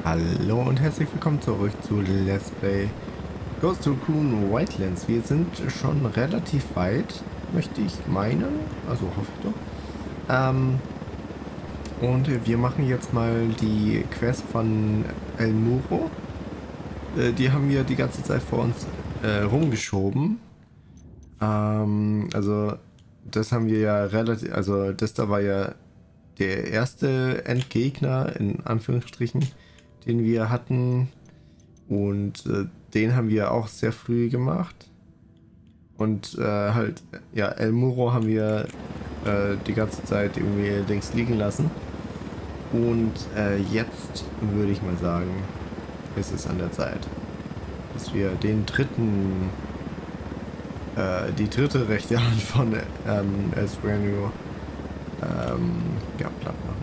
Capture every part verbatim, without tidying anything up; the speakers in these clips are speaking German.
Hallo und herzlich willkommen zurück zu Let's Play Ghost Recon Wildlands. Wir sind schon relativ weit, möchte ich meinen, also hoffe ich doch. Ähm, und wir machen jetzt mal die Quest von El Muro. Äh, die haben wir die ganze Zeit vor uns äh, rumgeschoben. Ähm, also das haben wir ja relativ, also das da war ja der erste Endgegner in Anführungsstrichen, den wir hatten, und äh, den haben wir auch sehr früh gemacht, und äh, halt ja, El Muro haben wir äh, die ganze Zeit irgendwie links liegen lassen, und äh, jetzt würde ich mal sagen, ist es an der Zeit, dass wir den dritten äh, die dritte rechte Hand von ähm, Esranio ähm, ja, platt machen.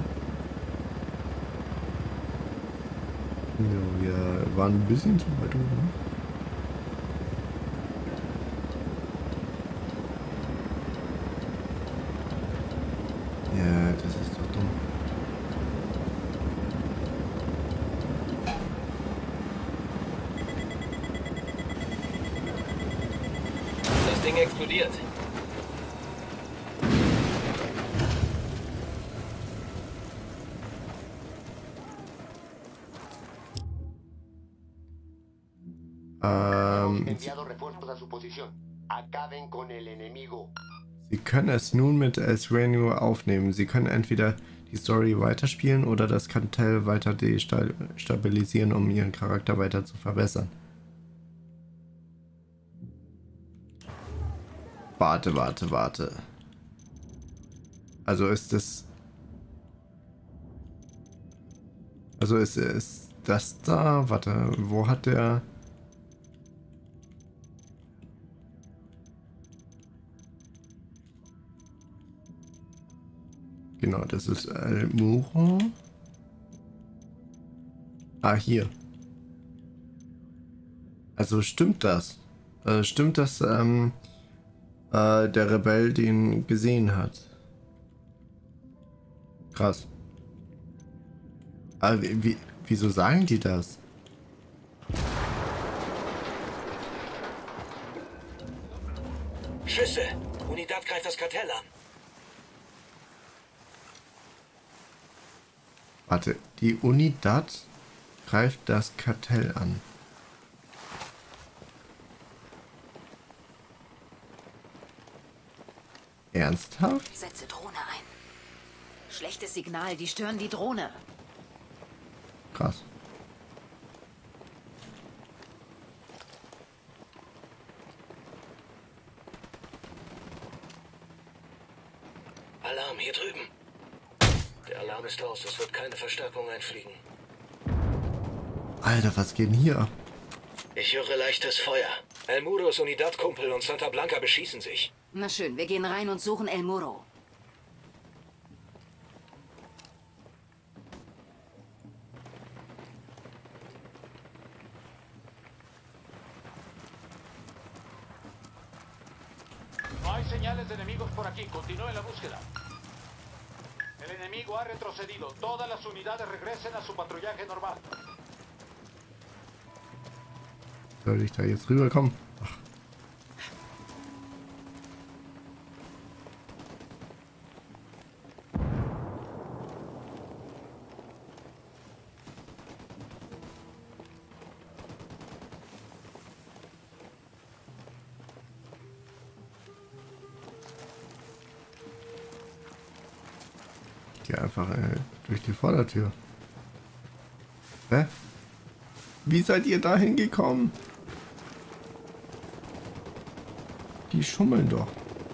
Ja, wir waren ein bisschen zu weit oben. Ja, das ist doch dumm. Das Ding explodiert. Ähm, enviado refuerzos a su posición. Acaben con el enemigo. Sie können es nun mit Esranio aufnehmen. Sie können entweder die Story weiterspielen oder das Kartell weiter destabilisieren, um ihren Charakter weiter zu verbessern. Warte, warte, warte. Also ist es... Also ist, ist das da... Warte, wo hat der... Genau, das ist El Muro. Ah, hier. Also stimmt das? Äh, stimmt, dass ähm, äh, der Rebell den gesehen hat? Krass. Aber wie, wie, wieso sagen die das? Schüsse! Unidad greift das Kartell an. Warte, die Unidad greift das Kartell an. Ernsthaft? Setze Drohne ein. Schlechtes Signal, die stören die Drohne. Krass. Alarm hier drüben. Der Alarm ist aus, es wird keine Verstärkung einfliegen. Alter, was geht denn hier ab? Ich höre leichtes Feuer. El Muros Unidad-Kumpel und Santa Blanca beschießen sich. Na schön, wir gehen rein und suchen El Muro. No hay señales de enemigos por aquí. Continúen la búsqueda. El enemigo ha retrocedido. Todas las unidades regresen a su patrullaje normal. Soll ich da jetzt rüberkommen? Ach. Ich gehe einfach äh, durch die Vordertür. Hä? Wie seid ihr da hingekommen? Die schummeln doch.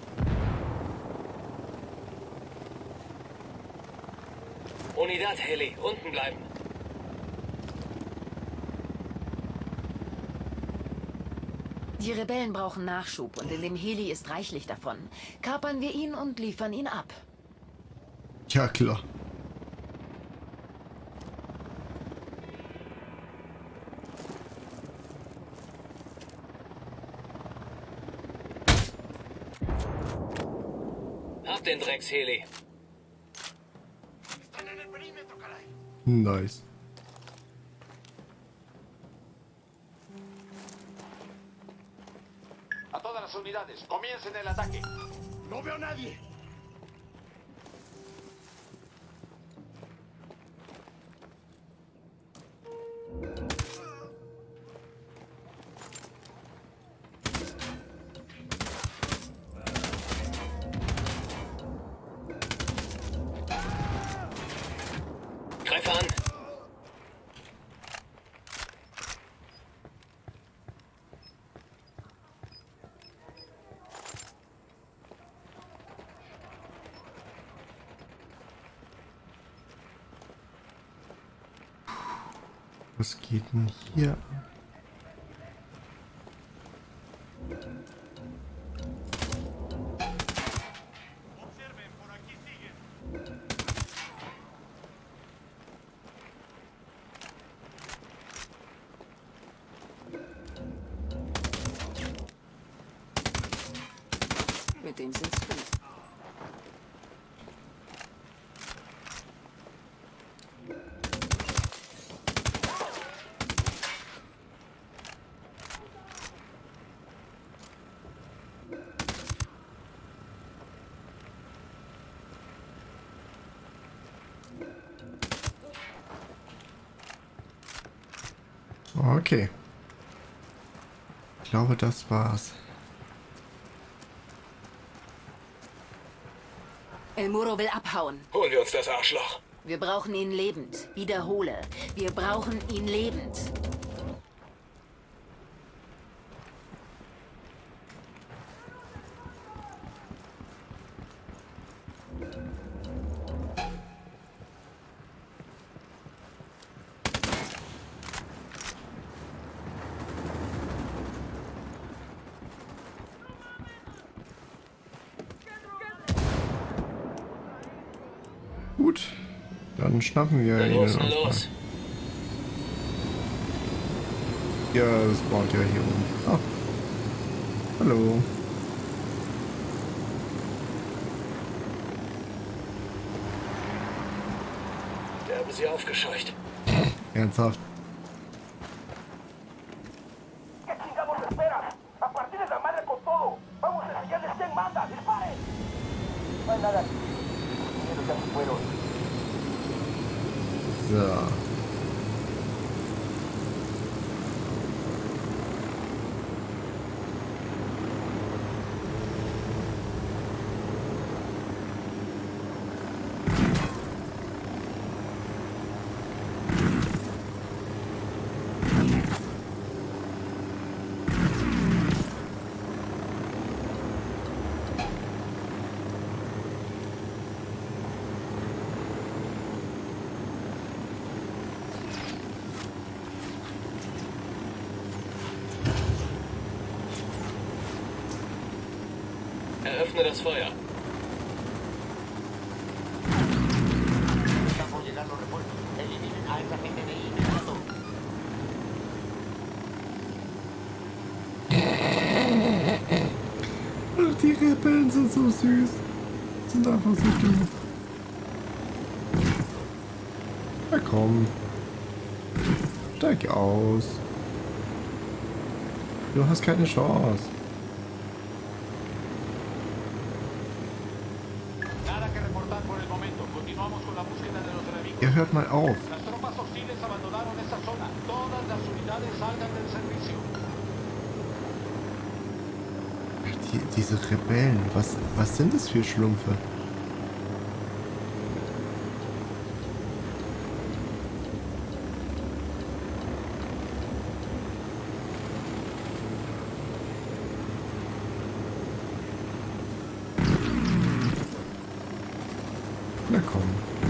Unidad, Heli, unten bleiben. Die Rebellen brauchen Nachschub und in dem Heli ist reichlich davon. Kapern wir ihn und liefern ihn ab. Ja, klar. Hab den Drecks-Heli. Nice. unidades. Comiencen el ataque. No veo a nadie. Greif an! Was geht denn hier ab? Mit dem sind's fünf. Okay. Ich glaube, das war's. El Muro will abhauen. Holen wir uns das Arschloch. Wir brauchen ihn lebend. Wiederhole. Wir brauchen ihn lebend. Gut, dann schnappen wir Na ihn. los, na uns mal. los. Ja, das spawnt ja hier oben. Ah. Hallo. Der haben sie aufgescheucht. Ernsthaft. ¿Qué chingados esperas? A partir de la madre con todo. Vamos a enseñarles quién manda. ¡Disparen! No hay nada aquí. Los mineros ya se fueron. So. Eröffne das Feuer. Están por llegar los refuerzos. Eliminen a esa gente de ahí inmediato. Ach, die Rebellen sind so süß. Sind einfach so dumm. Na komm. Steig aus. Du hast keine Chance. Nada que reportar por el momento. Continuamos con la búsqueda de los enemigos. Ihr hört mal auf. Las tropas hostiles abandonaron esa zona. Todas las unidades salgan del servicio. Die, diese Rebellen, was, was sind das für Schlumpfe? Na komm.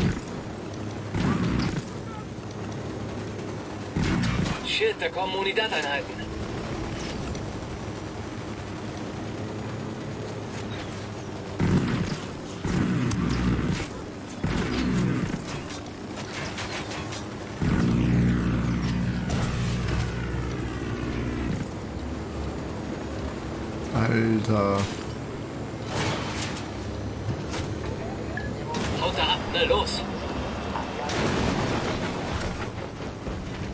Shit, da kommen Unidad-Einheiten. Alter. Haut da ab, na los.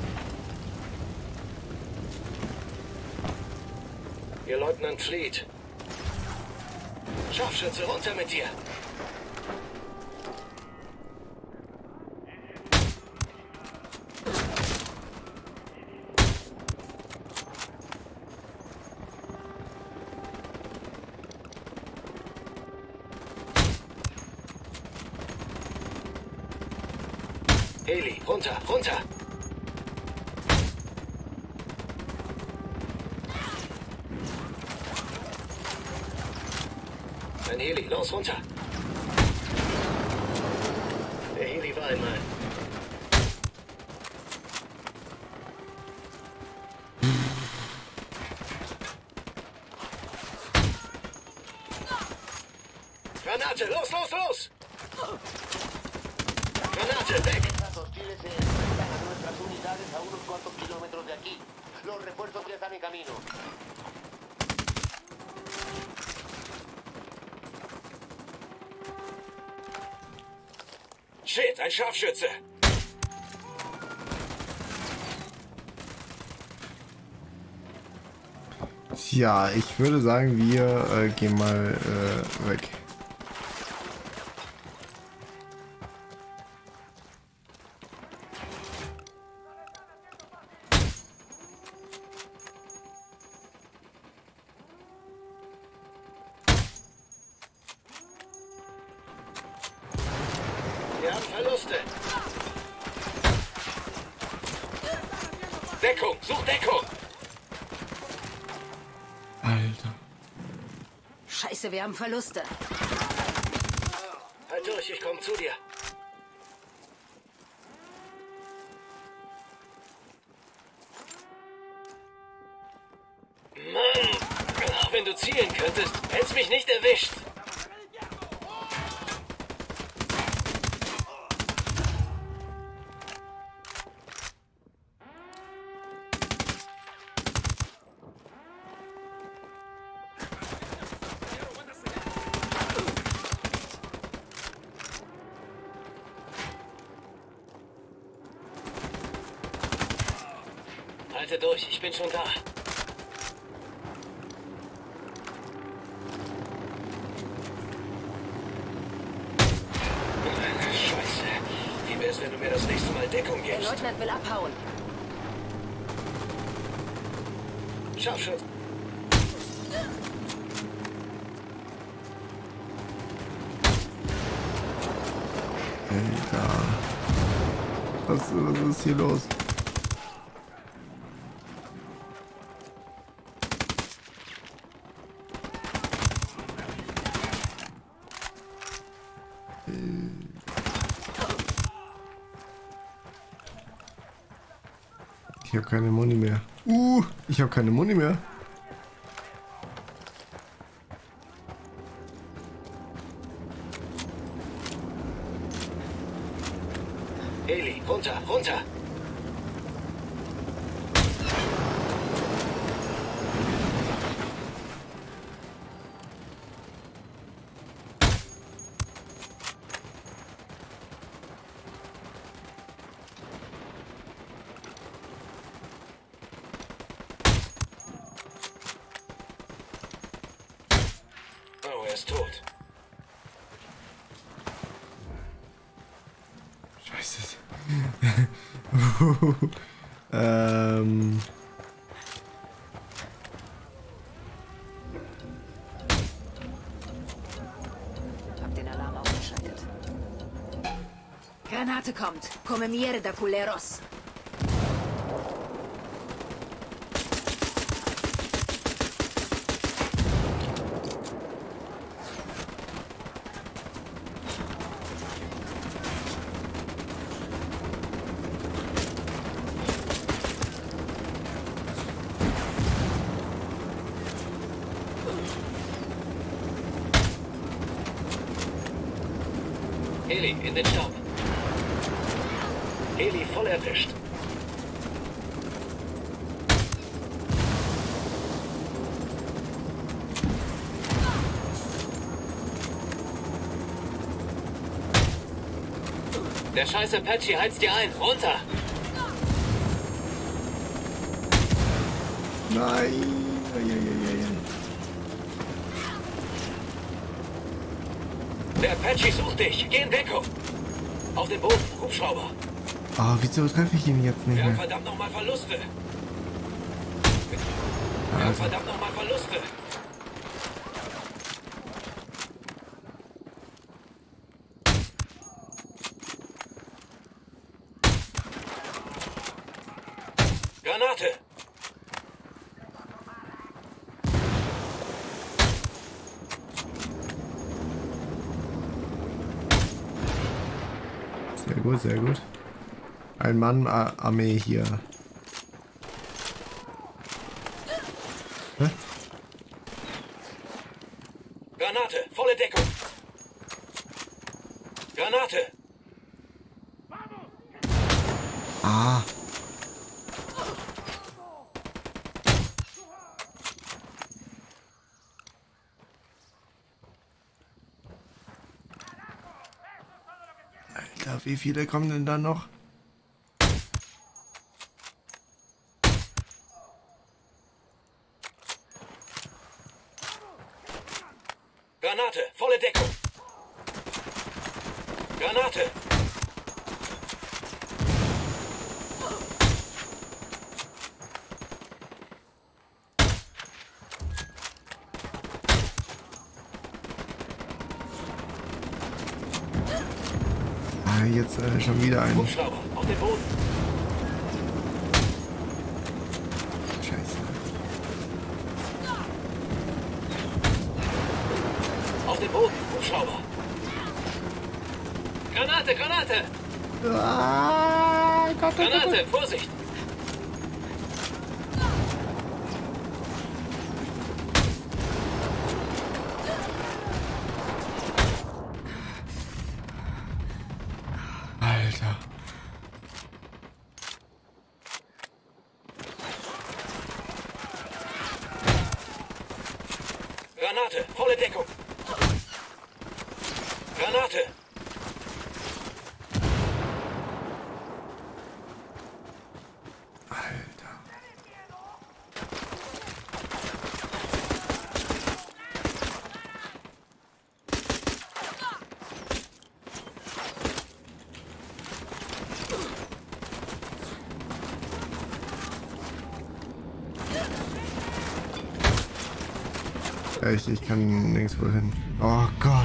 Ihr Leutnant Fleet. Scharfschütze, runter mit dir! Heli, runter, runter! Ein Heli, los, runter! Der Heli war einmal. Granate, los, los, los! Granate, weg! Hostiles se enfrentan a nuestras unidades a unos cuantos kilómetros de aquí. Los refuerzos ya están en camino. Shit, ein Scharfschütze! Tja, ich würde sagen, wir äh, gehen mal äh, weg. Wir haben Verluste. Deckung, such Deckung. Alter. Scheiße, wir haben Verluste. Halt durch, ich komme zu dir. Mann, wenn du zielen könntest, hättest mich nicht erwischt. Halte durch, ich bin schon da. Scheiße. Wie wär's, wenn du mir das nächste Mal Deckung Der gibst? Leutnant will abhauen. Scharfschütze. Alter. Was, was ist hier los? Ich habe keine Muni mehr. Uh, ich habe keine Muni mehr. Heli, runter, runter. Oh, er ist tot. Scheiße. ähm. Hab den Alarm ausgeschaltet. Granate kommt. Come mierda, culeros. Heli, in den Staub. Heli voll erwischt. Der scheiß Apache heizt dir ein. Runter! Nein. Eieieiei. Der Apache sucht dich. Geh in Deckung. Auf den Boden. Hubschrauber. Oh, wieso treffe ich ihn jetzt nicht Wir haben mehr? verdammt nochmal Verluste. Wir haben Also, verdammt nochmal Verluste. Granate. sehr gut, sehr gut. Ein Mann-Armee hier. Hä? Granate. Volle Deckung. Granate. Ah. Alter, wie viele kommen denn da noch? Granate. Volle Deckung. Granate. Ah, jetzt äh, schon wieder ein. Hubschrauber. Auf den Boden. Scheiße. Auf den Boden. Hubschrauber. Granate. Granate. Ah, Gott, Gott, Gott. Granate. Vorsicht. Alter. Granate. Volle Deckung. Granate. Alter. Echt, ich kann nirgendwo hin. Oh Gott.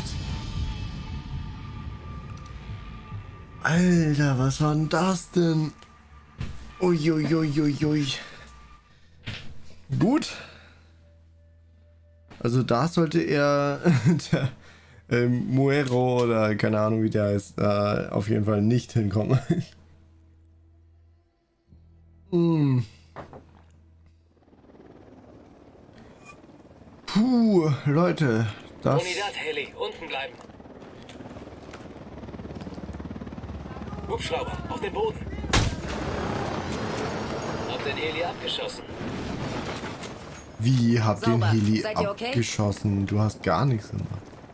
Alter, was war denn das denn? Uiuiuiui. Gut. Also da sollte er der ähm, Muero oder keine Ahnung wie der heißt, äh, auf jeden Fall nicht hinkommen. hm. Puh, Leute, das... Unidad Heli. Unten bleiben. Hubschrauber. Auf den Boden. Hab den Heli abgeschossen. Wie, hab den Sauber. Heli Seid ihr okay? abgeschossen? Du hast gar nichts gemacht.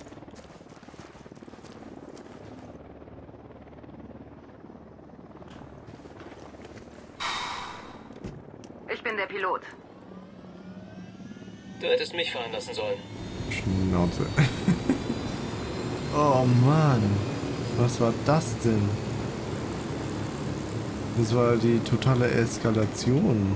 Ich bin der Pilot. Du hättest mich fahren lassen sollen. Schnauze. Oh Mann. Was war das denn? Das war die totale Eskalation.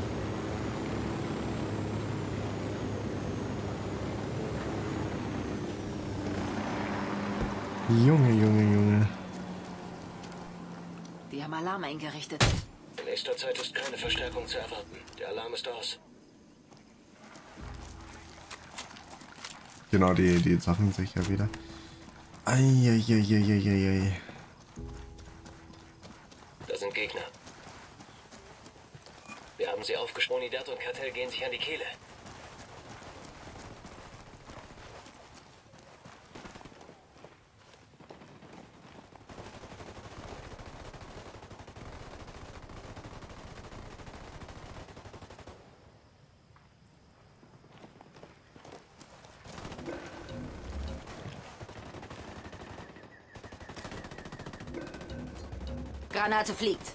Junge, Junge, Junge. Die haben Alarm eingerichtet. In nächster Zeit ist keine Verstärkung zu erwarten. Der Alarm ist aus. Genau, die, die Sachen sich ja wieder. Eieieiei. Da sind Gegner. Wir haben sie aufgesprungen. Unidad und Kartell gehen sich an die Kehle. Granate fliegt.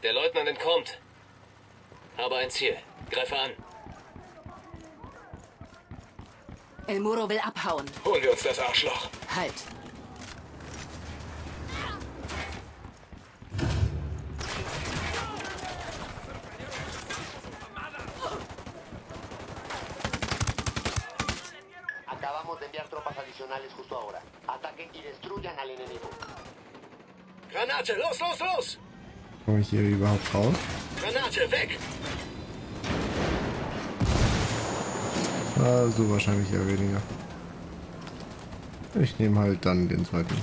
Der Leutnant entkommt. Habe ein Ziel. Greife an. El Muro will abhauen. Holen wir uns das Arschloch. Halt. Acabamos de enviar tropas adicionales justo ahora. Ataquen y destruyan al enemigo. Granate, los, los, los! Komme ich hier überhaupt raus? Granate, weg! Ah, so wahrscheinlich eher weniger. Ich nehme halt dann den zweiten.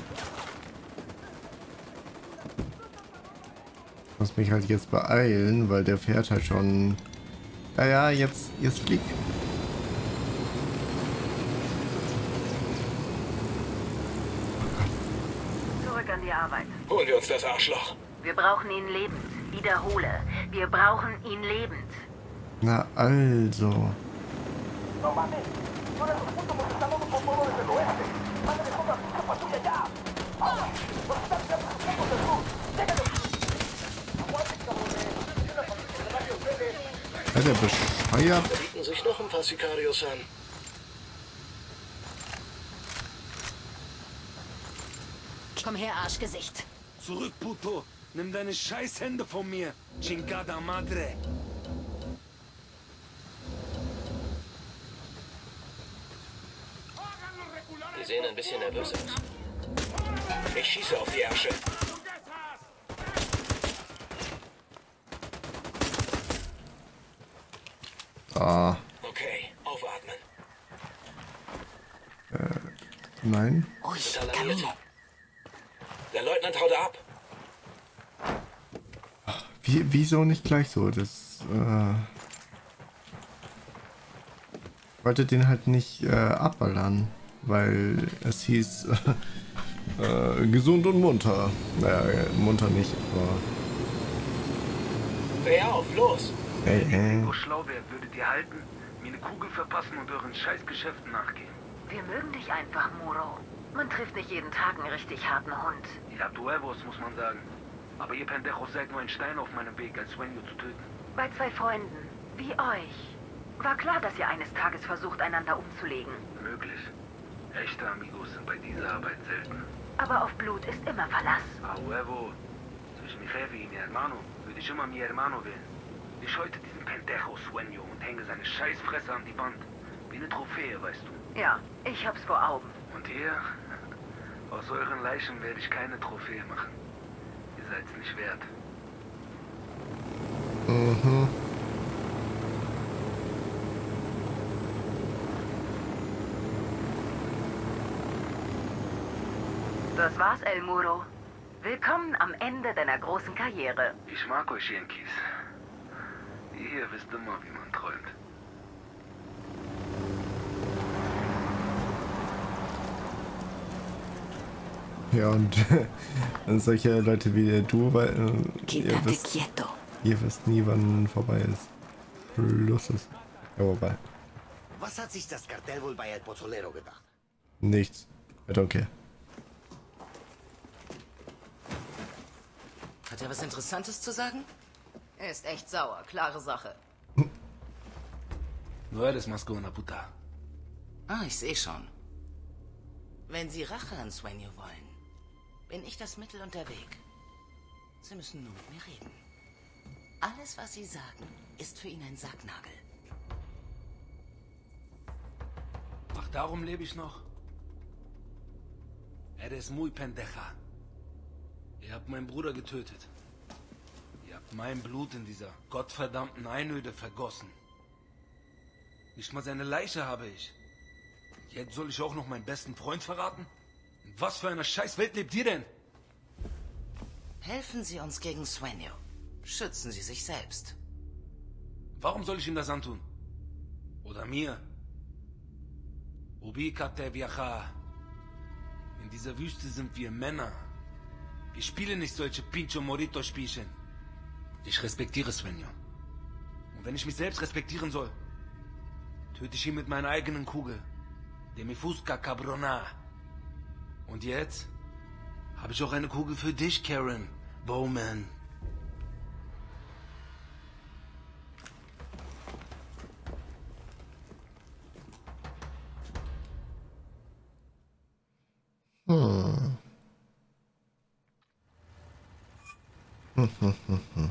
Ich muss mich halt jetzt beeilen, weil der fährt halt schon... Ja, ja, jetzt, jetzt fliegt. Zurück an die Arbeit. Holen wir uns das Arschloch. Wir brauchen ihn lebend. Wiederhole. Wir brauchen ihn lebend. Na also. No mames, no les resulta porque están dando con todo desde el oeste. Mándale toda la pinche patrulla ya. Ahora, los están representando del sur. Déjenlo. Aguanten, cabrones. Y una patrulla de varios ustedes. Ja, der bescheuert. Da bieten sich noch ein paar Sicarios an. Komm her, Arschgesicht. Zurück, Puto! Nimm deine Scheißhände von mir! Chingada Madre! Die sehen ein bisschen nervös aus. Ich schieße auf die Ärsche. Ah, Okay, aufatmen. nein. Ruhig, Sind alarmiert. Kamine. Der Leutnant haut ab. Wie, wieso nicht gleich so? Das, äh... Ich wollte den halt nicht äh, abballern, weil es hieß äh, äh, gesund und munter. Naja, munter nicht, aber... Dreh auf, los! Ey, Wenn ey. ihr schlau wärt, würdet ihr halten, mir eine Kugel verpassen und euren Scheißgeschäften nachgehen. Wir mögen dich einfach, Muro. Man trifft nicht jeden Tag einen richtig harten Hund. Ihr habt Huevos, muss man sagen. Aber ihr Pendejos seid nur ein Stein auf meinem Weg, als Sueño zu töten. Bei zwei Freunden, wie euch. War klar, dass ihr eines Tages versucht, einander umzulegen. Möglich. Echte Amigos sind bei dieser Arbeit selten. Aber auf Blut ist immer Verlass. A huevo. Zwischen mi jefe y mi hermano würde ich immer mi hermano wählen. Ich heute diesen Pendejo Sueño und hänge seine Scheißfresse an die Wand. Wie eine Trophäe, weißt du. Ja, ich hab's vor Augen. Und ihr? Aus euren Leichen werde ich keine Trophäe machen. Ihr seid's nicht wert. Mhm. Das war's, El Muro. Willkommen am Ende deiner großen Karriere. Ich mag euch, Yankees. Ihr hier wisst immer, wie man träumt. Ja, und und solche Leute wie du, weil äh, ihr, Quédate wisst, quieto. ihr wisst nie, wann vorbei ist. Schluss ist. Ja, wobei. Was hat sich das Kartell wohl bei El Pozolero gedacht? Nichts. I don't care. Hat er was Interessantes zu sagen? Er ist echt sauer, klare Sache. No eres más que una puta. Ah, ich sehe schon. Wenn Sie Rache an Sueño wollen, bin ich das Mittel und der Weg. Sie müssen nur mit mir reden. Alles, was Sie sagen, ist für ihn ein Sargnagel. Ach, darum lebe ich noch? Eres muy pendeja. Ihr habt meinen Bruder getötet. Ihr habt mein Blut in dieser gottverdammten Einöde vergossen. Nicht mal seine Leiche habe ich. Jetzt soll ich auch noch meinen besten Freund verraten? In was für einer Scheißwelt lebt ihr denn? Helfen Sie uns gegen Sueño. Schützen Sie sich selbst. Warum soll ich ihm das antun? Oder mir? Ubicate viaja. In dieser Wüste sind wir Männer. Wir spielen nicht solche Pincho Morito Spielchen. Ich respektiere Sueño. Und wenn ich mich selbst respektieren soll, töte ich ihn mit meiner eigenen Kugel. De mi fusca cabrona. Und jetzt habe ich auch eine Kugel für dich, Karen Bowman. Hm, hm, hm, hm.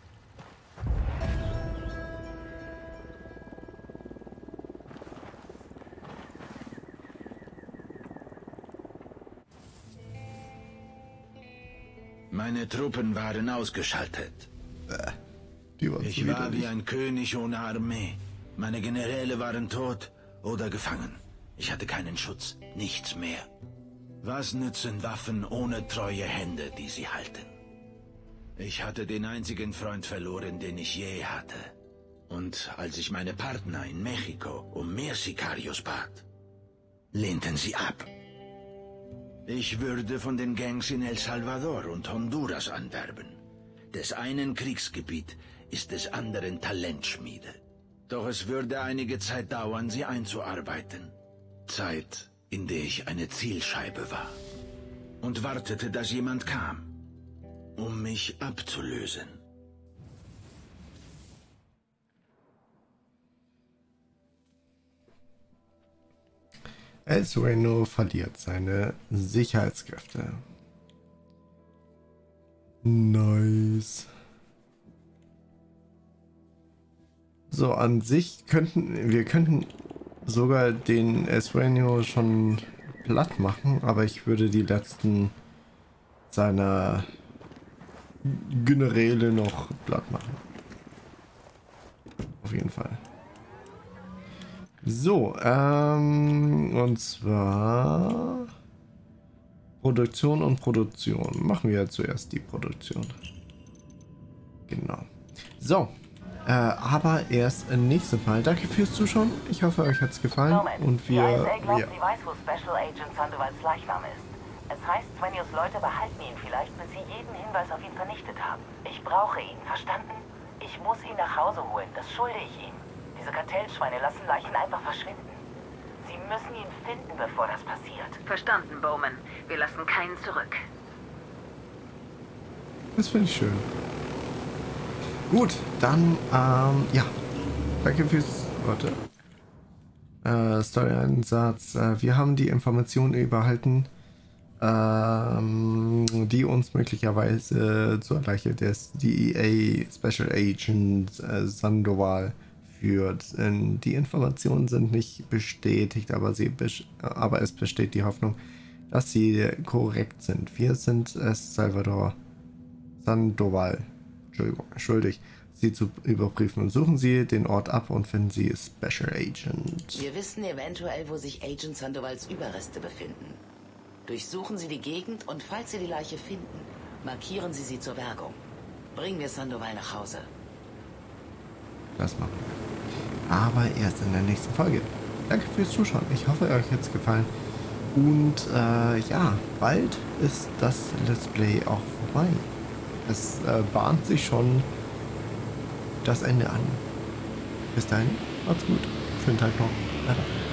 Meine Truppen waren ausgeschaltet. Die waren Ich war wie ein König ohne Armee. Meine Generäle waren tot oder gefangen. Ich hatte keinen Schutz, nichts mehr. Was nützen Waffen ohne treue Hände, die sie halten? Ich hatte den einzigen Freund verloren, den ich je hatte. Und als ich meine Partner in Mexiko um mehr Sicarios bat, lehnten sie ab. Ich würde von den Gangs in El Salvador und Honduras anwerben. Des einen Kriegsgebiet ist des anderen Talentschmiede. Doch es würde einige Zeit dauern, sie einzuarbeiten. Zeit, in der ich eine Zielscheibe war. Und wartete, dass jemand kam, um mich abzulösen. El Sueno verliert seine Sicherheitskräfte. Nice. So, an sich könnten wir könnten sogar den El Sueno schon platt machen, aber ich würde die letzten seiner Generäle noch platt machen. Auf jeden Fall. So, ähm, und zwar Produktion und Produktion. Machen wir zuerst die Produktion. Genau. So, äh, aber erst nächstes Mal. Danke fürs Zuschauen. Ich hoffe, euch hat es gefallen. Moment. Und wir... Die I S A glaubt, Ja. sie weiß, wo Special Agent Sandovals Leichnam ist. Es heißt, Svenios Leute behalten ihn vielleicht, bis sie jeden Hinweis auf ihn vernichtet haben. Ich brauche ihn, verstanden? Ich muss ihn nach Hause holen, das schulde ich ihm. Diese Kartellschweine lassen Leichen einfach verschwinden. Sie müssen ihn finden, bevor das passiert. Verstanden, Bowman. Wir lassen keinen zurück. Das finde ich schön. Gut, dann, ähm, ja. Danke fürs... Warte. Äh, Story-Einsatz. Äh, wir haben die Informationen erhalten, ähm, die uns möglicherweise zur Leiche des D E A Special Agent äh, Sandoval führt. Die Informationen sind nicht bestätigt, aber, sie bes aber es besteht die Hoffnung, dass sie korrekt sind. Wir sind es Salvador Sandoval Entschuldigung, schuldig, sie zu überprüfen, und suchen Sie den Ort ab und finden Sie Special Agent. Wir wissen eventuell, wo sich Agent Sandovals Überreste befinden. Durchsuchen Sie die Gegend und falls Sie die Leiche finden, markieren Sie sie zur Bergung. Bringen wir Sandoval nach Hause. Das machen wir. Aber erst in der nächsten Folge. Danke fürs Zuschauen. Ich hoffe, euch hat es gefallen. Und äh, ja, bald ist das Let's Play auch vorbei. Es äh, bahnt sich schon das Ende an. Bis dahin, macht's gut. Schönen Tag noch. Bye bye.